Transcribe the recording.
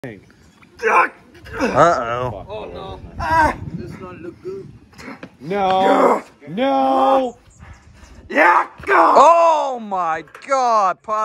Uh-oh. Oh no. This doesn't look good. No. No. Oh my God.